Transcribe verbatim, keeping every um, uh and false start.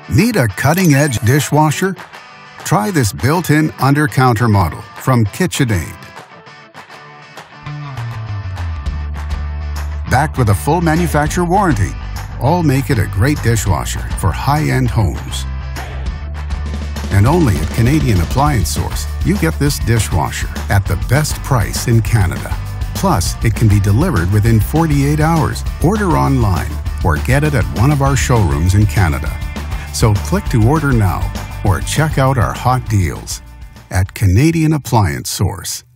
Need a cutting-edge dishwasher? Try this built-in Undercounter model from KitchenAid. Backed with a full manufacturer warranty, all make it a great dishwasher for high-end homes. And only at Canadian Appliance Source, you get this dishwasher at the best price in Canada. Plus, it can be delivered within forty-eight hours. Order online or get it at one of our showrooms in Canada. So click to order now or check out our hot deals at Canadian Appliance Source.